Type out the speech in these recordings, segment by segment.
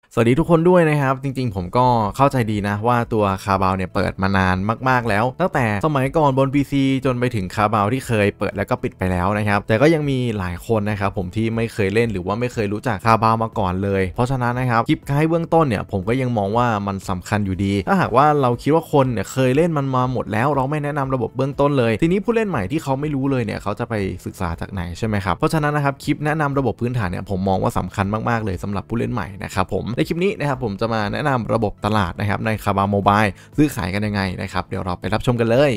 สวัสดีทุกคนด้วยนะครับจริงๆผมก็เข้าใจดีนะว่าตัวคาบาวเนี่ยเปิดมานานมากๆแล้วตั้งแต่สมัยก่อนบน PC จนไปถึงคาบาวที่เคยเปิดแล้วก็ปิดไปแล้วนะครับแต่ก็ยังมีหลายคนนะครับผมที่ไม่เคยเล่นหรือว่าไม่เคยรู้จักคาบาวมาก่อนเลยเพราะฉะนั้นนะครับคลิปไกด์เบื้องต้นเนี่ยผมก็ยังมองว่ามันสำคัญอยู่ดีถ้าหากว่าเราคิดว่าคนเนี่ยเคยเล่นมันมาหมดแล้วเราไม่แนะนำระบบเบื้องต้นเลยทีนี้ผู้เล่นใหม่ที่เขาไม่รู้เลยเนี่ยเขาจะไปศึกษาจากไหนใช่ไหมครับเพราะฉะนั้นนะครับคลิปแนะนำระบบพื้นฐานเนี่ยผมมองว่าสำคัญมากๆเลยสำหรับผู้เล่นใหม่นะครับผมในคลิปนี้นะครับผมจะมาแนะนำระบบตลาดนะครับในคาบาวโมบายซื้อขายกันยังไงนะครับเดี๋ยวเราไปรับชมกันเลย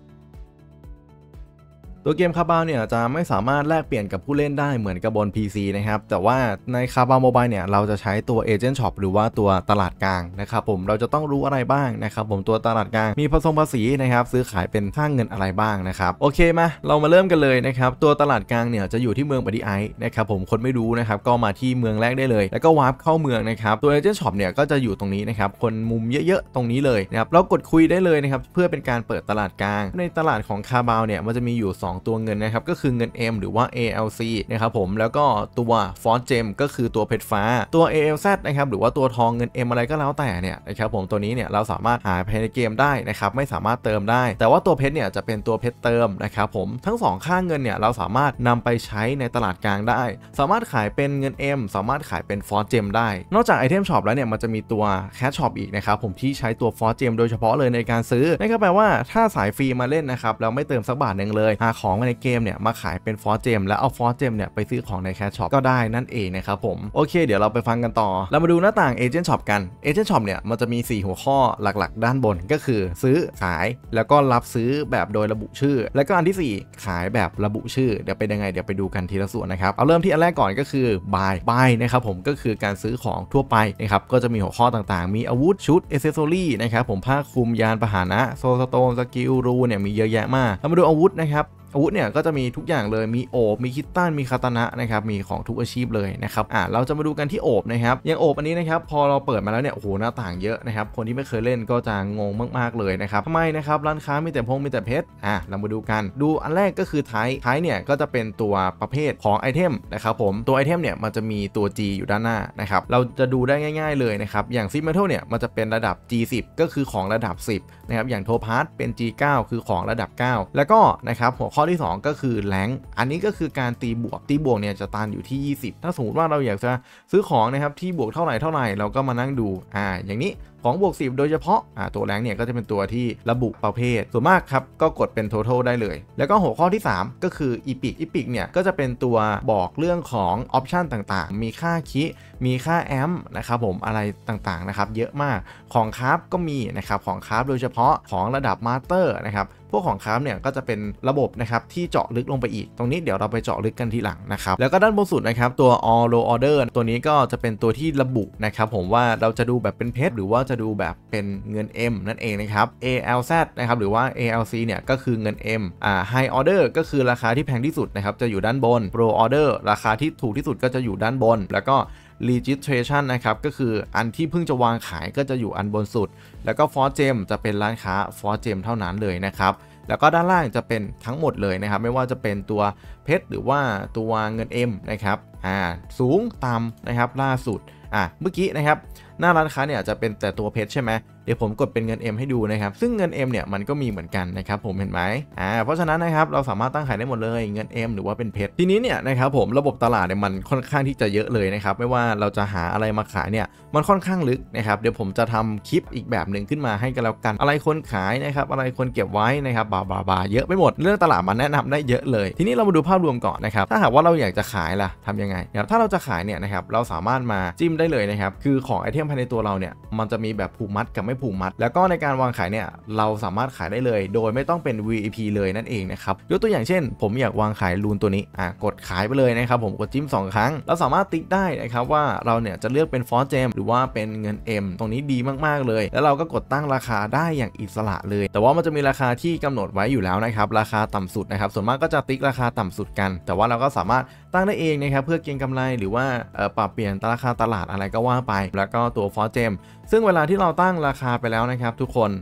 ตัวเกมคาบาวเนี่ยจะไม่สามารถแลกเปลี่ยนกับผู้เล่นได้เหมือนกับบน PC นะครับแต่ว่าในคาบาวโมบายเนี่ยเราจะใช้ตัว Agent Shop หรือว่าตัวตลาดกลางนะครับผมเราจะต้องรู้อะไรบ้างนะครับผมตัวตลาดกลางมีภาษีนะครับซื้อขายเป็นค่าเงินอะไรบ้างนะครับโอเคมาเรามาเริ่มกันเลยนะครับตัวตลาดกลางเนี่ยจะอยู่ที่เมืองบาดิไอนะครับผมคนไม่รู้นะครับก็มาที่เมืองแรกได้เลยแล้วก็วาร์ปเข้าเมืองนะครับตัว Agent Shop เนี่ยก็จะอยู่ตรงนี้นะครับคนมุมเยอะๆตรงนี้เลยนะครับเรากดคุยได้เลยนะครับเพื่อเป็นการเปิดตลาดกลางในตลาดของคาบาวเนี่ยมันจะมีอยู่ตัวเงินนะครับก็คือเงิน M หรือว่า ALC นะครับผมแล้วก็ตัวฟอสเจมก็คือตัวเพชรฟ้าตัว ALZ นะครับหรือว่าตัวทองเงิน M อะไรก็แล้วแต่เนี่ยนะครับผมตัวนี้เนี่ยเราสามารถหาภายในเกมได้นะครับไม่สามารถเติมได้แต่ว่าตัวเพชรเนี่ยจะเป็นตัวเพชรเติมนะครับผมทั้ง2ค่าเงินเนี่ยเราสามารถนำไปใช้ในตลาดกลางได้สามารถขายเป็นเงิน M สามารถขายเป็นฟอสเจมได้นอกจากไอเทมช็อปแล้วเนี่ยมันจะมีตัวแคชช็อปอีกนะครับผมที่ใช้ตัวฟอสเจมโดยเฉพาะเลยในการซื้อนั่นก็แปลว่าถ้าสายฟรีมาเล่นนะครับแล้วไม่เติมสักบาทนึงเลยหาของในเกมเนี่ยมาขายเป็นฟอสเจมแล้วเอาฟอสเจมเนี่ยไปซื้อของในแคชช็อปก็ได้นั่นเองนะครับผมโอเคเดี๋ยวเราไปฟังกันต่อเรามาดูหน้าต่าง Agent Shop กัน Agent Shop เนี่ยมันจะมี4หัวข้อหลักๆด้านบนก็คือซื้อขายแล้วก็รับซื้อแบบโดยระบุชื่อแล้วก็อันที่4ขายแบบระบุชื่อเดี๋ยวเป็นยังไงเดี๋ยวไปดูกันทีละส่วนนะครับเอาเริ่มที่อันแรกก่อนก็คือ buy นะครับผมก็คือการซื้อของทั่วไปนะครับก็จะมีหัวข้อต่างๆมีอาวุธชุด accessory นะครับผมผ้าคลุมยานพาหนะโซลสโตนสกิลรูเนี่ยมีเยอะแยะมากเรามาดูอาวุธนะครับอาวุธเนี่ยก็จะมีทุกอย่างเลยมีโอบมีคิตตันมีคาตานะนะครับมีของทุกอาชีพเลยนะครับเราจะมาดูกันที่โอบนะครับอย่างโอบอันนี้นะครับพอเราเปิดมาแล้วเนี่ยโอ้โหหน้าต่างเยอะนะครับคนที่ไม่เคยเล่นก็จะงงมากๆเลยนะครับทำไมนะครับร้านค้ามีแต่มีแต่เพชรเรามาดูกันดูอันแรกก็คือไทป์เนี่ยก็จะเป็นตัวประเภทของไอเทมนะครับผมตัวไอเทมเนี่ยมันจะมีตัว G อยู่ด้านหน้านะครับเราจะดูได้ง่ายๆเลยนะครับอย่างซิมเมทัลเนี่ยมันจะเป็นระดับ G10 ก็คือของระดับ10นะครับอย่างโทพาร์ตเป็น G9 คือของระดับ9แล้วก็นะครับหัวข้อที่2ก็คือแรงอันนี้ก็คือการตีบวกเนี่ยจะตันอยู่ที่20ถ้าสมมติว่าเราอยากจะซื้อของนะครับที่บวกเท่าไหร่เราก็มานั่งดูอย่างนี้ของบวก10โดยเฉพาะตัวแรงเนี่ยก็จะเป็นตัวที่ระบุประเภทส่วนมากครับก็กดเป็น total ได้เลยแล้วก็หัวข้อที่3ก็คือ epic เนี่ยก็จะเป็นตัวบอกเรื่องของออปชันต่างๆมีค่าคิมีค่าแอมป์นะครับผมอะไรต่างๆนะครับเยอะมากของคราฟก็มีนะครับของคราฟโดยเฉพาะของระดับมาสเตอร์นะครับพวกของคราฟเนี่ยก็จะเป็นระบบนะครับที่เจาะลึกลงไปอีกตรงนี้เดี๋ยวเราไปเจาะลึกกันทีหลังนะครับแล้วก็ด้านบนสุดนะครับตัว all low order ตัวนี้ก็จะเป็นตัวที่ระบุนะครับผมว่าเราจะดูแบบเป็นเพชรหรือว่าจะดูแบบเป็นเงิน M นั่นเองนะครับ ALZ นะครับหรือว่า ALC เนี่ยก็คือเงิน M high order ก็คือราคาที่แพงที่สุดนะครับจะอยู่ด้านบน pro order ราคาที่ถูกที่สุดก็จะอยู่ด้านบนแล้วก็registration นะครับก็คืออันที่เพิ่งจะวางขายก็จะอยู่อันบนสุดแล้วก็ Force Gem จะเป็นร้านค้า Force Gem เท่านั้นเลยนะครับแล้วก็ด้านล่างจะเป็นทั้งหมดเลยนะครับไม่ว่าจะเป็นตัวเพชรหรือว่าตัวเงิน M นะครับสูงต่ำนะครับล่าสุดเมื่อกี้นะครับหน้าร้านค้าเนี่ยจะเป็นแต่ตัวเพชรใช่ไหมเดี๋ยวผมกดเป็นเงิน M ให้ดูนะครับซึ่งเงิน M เนี่ยมันก็มีเหมือนกันนะครับผมเห็นไหมเพราะฉะนั้นนะครับเราสามารถตั้งขายได้หมดเลยเงิน M หรือว่าเป็นเพชรทีนี้เนี่ยนะครับผมระบบตลาดเนี่ยมันค่อนข้างที่จะเยอะเลยนะครับไม่ว่าเราจะหาอะไรมาขายเนี่ยมันค่อนข้างลึกนะครับเดี๋ยวผมจะทำคลิปอีกแบบหนึ่งขึ้นมาให้กันแล้วกันอะไรคนขายนะครับอะไรคนเก็บไว้นะครับบาเยอะไปหมดเรื่องตลาดมันแนะนำได้เยอะเลยทีนี้เรามาดูภาพรวมก่อนนะครับถ้าหากว่าเราอยากจะขายล่ะทำยังไงถ้าเราจะขายเนี่ยนะครับเราสามารถมาจิ้มได้เลยนะครับคือของไอเทมภายในตัวเราเนี่ยมันจะมีแบบผูกมัดกับไม่ผูกมัดแล้วก็ในการวางขายเนี่ยเราสามารถขายได้เลยโดยไม่ต้องเป็น VIP เลยนั่นเองนะครับยกตัวอย่างเช่นผมอยากวางขายรูนตัวนี้กดขายไปเลยนะครับผมกดจิ้ม2ครั้งเราสามารถติ๊กได้นะครับว่าเราเนี่ยจะเลือกเป็นฟอสเจมหรือว่าเป็นเงิน M ตรงนี้ดีมากๆเลยแล้วเราก็กดตั้งราคาได้อย่างอิสระเลยแต่ว่ามันจะมีราคาที่กำหนดไว้อยู่แล้วนะครับราคาต่ำสุดนะครับส่วนมากก็จะติ๊กราคาต่ำสุดกันแต่ว่าเราก็สามารถตั้งได้เองนะครับเพื่อเก็งกำไรหรือว่าปรับเปลี่ยนราคาตลาดอะไรก็ว่าไปแล้วก็ตัวฟอสเจมซึ่งเวลาที่เราตั้งราคาไปแล้วนะครับทุกคนเนี่ย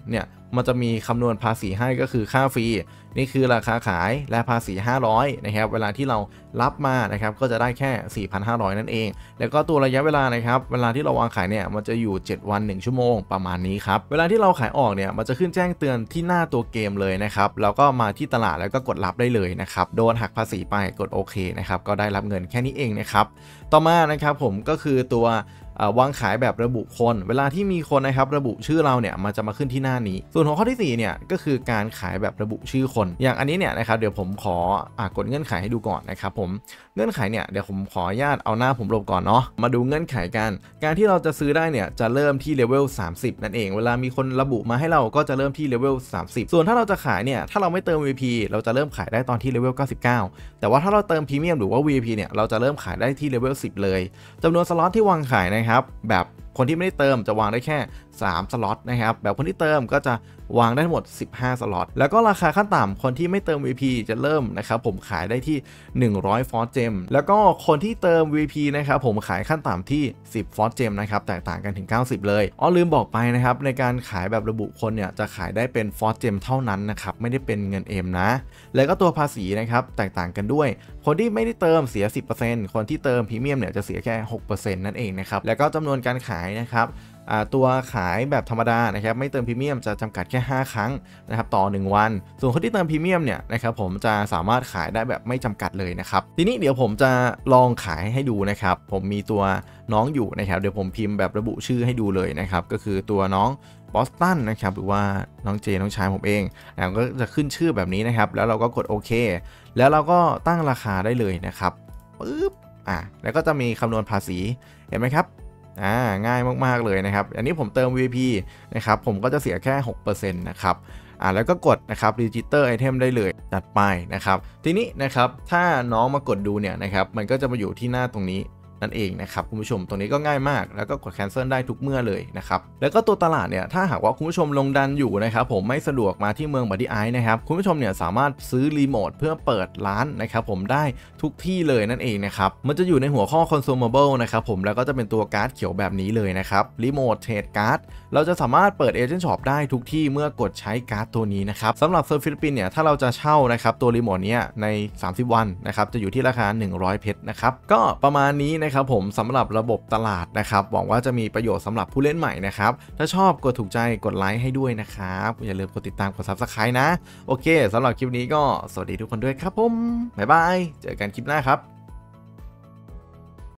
มันจะมีคำนวณภาษีให้ก็คือค่าฟรีนี่คือราคาขายและภาษี500นะครับเวลาที่เรารับมานะครับก็จะได้แค่ 4,500 นั่นเองแล้วก็ตัวระยะเวลานะครับเวลาที่เราวางขายเนี่ยมันจะอยู่7วัน1ชั่วโมงประมาณนี้ครับเวลาที่เราขายออกเนี่ยมันจะขึ้นแจ้งเตือนที่หน้าตัวเกมเลยนะครับแล้วก็มาที่ตลาดแล้วก็กดรับได้เลยนะครับโดนหักภาษีไปกดโอเคนะครับก็ได้รับเงินแค่นี้เองนะครับต่อมานะครับผมก็คือตัววางขายแบบระบุคนเวลาที่มีคนนะครับระบุชื่อเราเนี่ยมันจะมาขึ้นที่หน้านี้ส่วนของข้อที่4เนี่ยก็คือการขายแบบระบุชื่อคนอย่างอันนี้เนี่ยนะครับเดี๋ยวผมขอกดเงื่อนไขให้ดูก่อนนะครับผมเงื่อนไขเนี่ยเดี๋ยวผมขออนุญาตเอาหน้าผมลบก่อนเนาะมาดูเงื่อนไขการที่เราจะซื้อได้เนี่ยจะเริ่มที่เลเวล30นั่นเองเวลามีคนระบุมาให้เราก็จะเริ่มที่เลเวล30ส่วนถ้าเราจะขายเนี่ยถ้าเราไม่เติม VIP เราจะเริ่มขายได้ตอนที่เลเวล99แต่ว่าถ้าเราเติมพรีเมียมหรือว่า VIP เนี่ยเราจะเริ่มขายได้ที่เลเวล10เลยจำนวนสล็อตที่วางขายนะครับแบบคนที่ไม่ได้เติมจะวางได้แค่3สล็อตนะครับแบบคนที่เติมก็จะวางได้ทั้งหมด15สล็อตแล้วก็ราคาขั้นต่ำคนที่ไม่เติม VP จะเริ่มนะครับผมขายได้ที่100ฟอร์เจมแล้วก็คนที่เติม VP นะครับผมขายขั้นต่ำที่10ฟอร์เจมนะครับแตกต่างกันถึง90เลยลืมบอกไปนะครับในการขายแบบระบุคนเนี่ยจะขายได้เป็นฟอร์เจมเท่านั้นนะครับไม่ได้เป็นเงินเอ็มนะแล้วก็ตัวภาษีนะครับแตกต่างกันด้วยคนที่ไม่ได้เติมเสีย 10% คนที่เติมพรีเมียมเนี่ยจะเสียแค่ 6% นั่นเองนะครับแล้วก็จำนวนการขายนะครับตัวขายแบบธรรมดานะครับไม่เติมพรีเมียมจะจำกัดแค่5ครั้งนะครับต่อ1วันส่วนคนที่เติมพรีเมียมเนี่ยนะครับผมจะสามารถขายได้แบบไม่จำกัดเลยนะครับทีนี้เดี๋ยวผมจะลองขายให้ดูนะครับผมมีตัวน้องอยู่นะครับเดี๋ยวผมพิมพ์แบบระบุชื่อให้ดูเลยนะครับก็คือตัวน้องบอสตันนะครับหรือว่าน้องเจน้องชายผมเองก็จะขึ้นชื่อแบบนี้นะครับแล้วเราก็กดโอเคแล้วเราก็ตั้งราคาได้เลยนะครับปึ๊บแล้วก็จะมีคำนวณภาษีเห็นไหมครับง่ายมากๆเลยนะครับอันนี้ผมเติม VIP นะครับผมก็จะเสียแค่ 6% นะครับแล้วก็กดนะครับ Register Item ได้เลยจัดไปนะครับทีนี้นะครับถ้าน้องมากดดูเนี่ยนะครับมันก็จะมาอยู่ที่หน้าตรงนี้นั่นเองนะครับคุณผู้ชมตรงนี้ก็ง่ายมากแล้วก็กด cancel ได้ทุกเมื่อเลยนะครับแล้วก็ตัวตลาดเนี่ยถ้าหากว่าคุณผู้ชมลงดันอยู่นะครับผมไม่สะดวกมาที่เมืองบัดดี้ไอซ์นะครับคุณผู้ชมเนี่ยสามารถซื้อรีโมทเพื่อเปิดร้านนะครับผมได้ทุกที่เลยนั่นเองนะครับมันจะอยู่ในหัวข้อ consumable นะครับผมแล้วก็จะเป็นตัวการ์ดเขียวแบบนี้เลยนะครับรีโมทเทรดการ์ดเราจะสามารถเปิด Agent Shop ได้ทุกที่เมื่อกดใช้การ์ดตัวนี้นะครับสำหรับเซิร์ฟฟิลิปปินส์เนี่ยถ้าเราจะเช่านะครับตัวรีโมทเนี้ยใน30วันนะครับจะอยู่ที่ราคา100เพชรนะครับก็ประมาณนี้นะครับผมสำหรับระบบตลาดนะครับหวังว่าจะมีประโยชน์สำหรับผู้เล่นใหม่นะครับถ้าชอบกดถูกใจกดไลค์ให้ด้วยนะครับอย่าลืมกดติดตามกด Subscribe นะโอเคสำหรับคลิปนี้ก็สวัสดีทุกคนด้วยครับผมบ๊ายบายเจอกันคลิปหน้าครับ